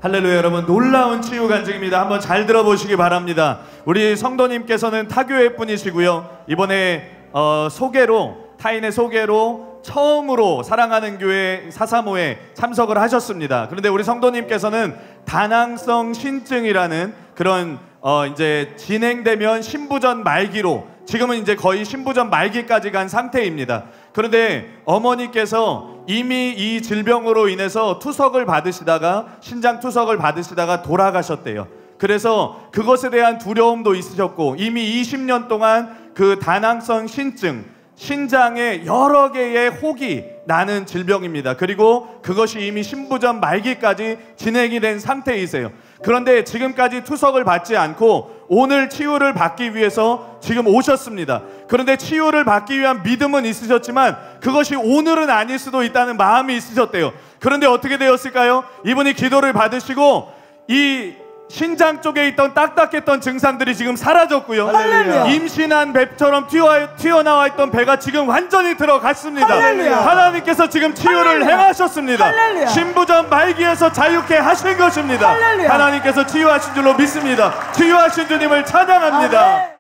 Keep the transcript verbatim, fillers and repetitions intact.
할렐루야. 여러분, 놀라운 치유 간증입니다. 한번 잘 들어보시기 바랍니다. 우리 성도님께서는 타교회 분이시고요, 이번에 어, 소개로, 타인의 소개로 처음으로 사랑하는 교회 사사모에 참석을 하셨습니다. 그런데 우리 성도님께서는 다낭성 신증이라는 그런 어 이제 진행되면 신부전 말기로, 지금은 이제 거의 신부전 말기까지 간 상태입니다. 그런데 어머니께서 이미 이 질병으로 인해서 투석을 받으시다가, 신장 투석을 받으시다가 돌아가셨대요. 그래서 그것에 대한 두려움도 있으셨고, 이미 이십 년 동안 그 다낭성 신증, 신장에 여러 개의 혹이 나는 질병입니다. 그리고 그것이 이미 신부전 말기까지 진행이 된 상태이세요. 그런데 지금까지 투석을 받지 않고 오늘 치유를 받기 위해서 지금 오셨습니다. 그런데 치유를 받기 위한 믿음은 있으셨지만 그것이 오늘은 아닐 수도 있다는 마음이 있으셨대요. 그런데 어떻게 되었을까요? 이분이 기도를 받으시고 이 신장 쪽에 있던 딱딱했던 증상들이 지금 사라졌고요. 할렐루야. 임신한 배처럼 튀어, 튀어나와 있던 배가 지금 완전히 들어갔습니다. 할렐루야. 하나님께서 지금 치유를 할렐루야. 행하셨습니다. 할렐루야. 신부전 말기에서 자유케 하신 것입니다. 할렐루야. 하나님께서 치유하신 줄로 믿습니다. 치유하신 주님을 찬양합니다. 아멘.